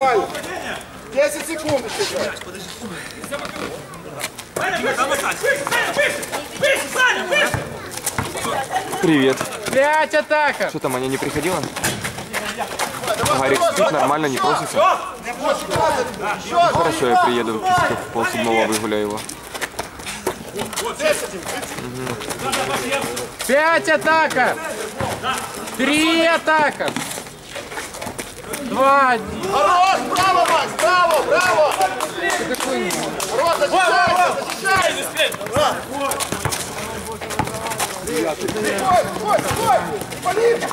10 секунд еще. Привет. 5 атака. Что там, Аня не приходила? Гарик спит, нормально, не просится. Хорошо, я приеду, часов в 6:30 выгуляю его. 5 атака. 3 атака. 2. Хорош, браво, Макс, браво, браво. Хорош, защищайся, защищайся. Стой, стой, Полин!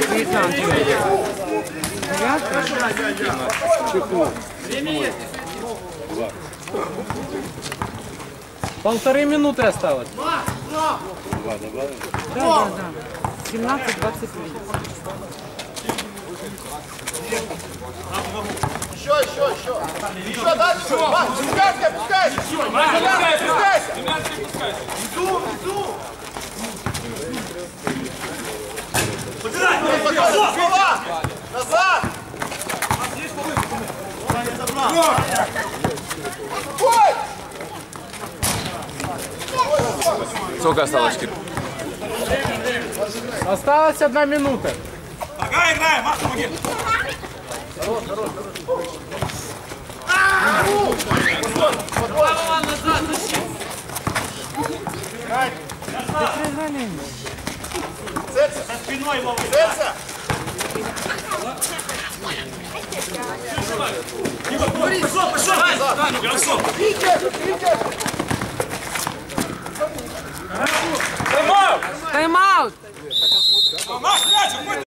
Полторы минуты осталось. Да. 17-20 минут. Еще. Еще дальше. Макс, опускайся, опускайся. Опускайся. Иду. Назад! Ой! Сколько осталось, Кир? Осталась 1 минута. Пока играем, Макс, помоги! Целься! За спиной его! Целься! Пошел! Витя! Тайм-аут! Макс, мяч!